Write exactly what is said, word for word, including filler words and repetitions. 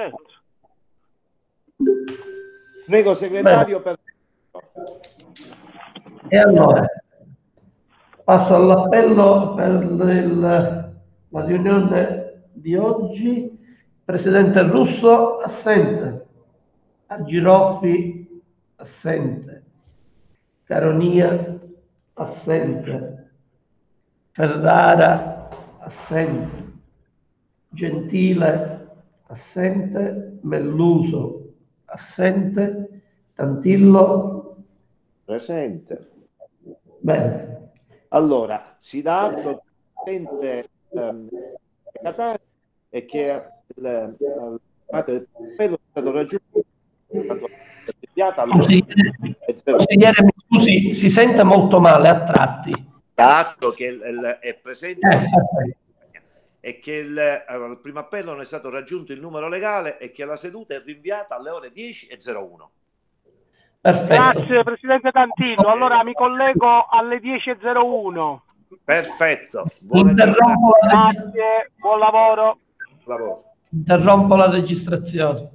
certo. Prego, segretario. Per... E allora, passo all'appello per il, la riunione di oggi. Presidente Russo, assente. Giroffi, assente. Caronia, assente. Ferrara, assente. Gentile, assente. Melluso, assente. Tantillo, presente. Bene. Allora, si dà atto presente ehm, e che il, il, è stato raggiunto. Consigliere, mi scusi, si sente molto male a tratti. Dato che il, il, è presente eh, e che il, allora, il primo appello non è stato raggiunto il numero legale e che la seduta è rinviata alle ore dieci e zero uno. Perfetto. Grazie Presidente Tantillo, allora mi collego alle dieci e zero uno. Perfetto, buona Interrompo la... Grazie, buon lavoro. lavoro. Interrompo la registrazione.